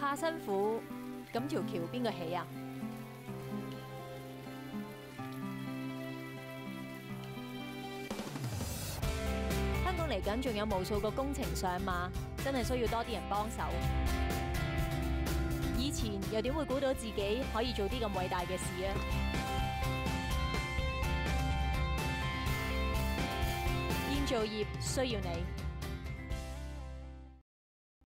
怕辛苦，咁條橋邊個起啊？香港嚟緊仲有無數個工程上馬，真係需要多啲人幫手。以前又點會估到自己可以做啲咁偉大嘅事啊？建造業需要你。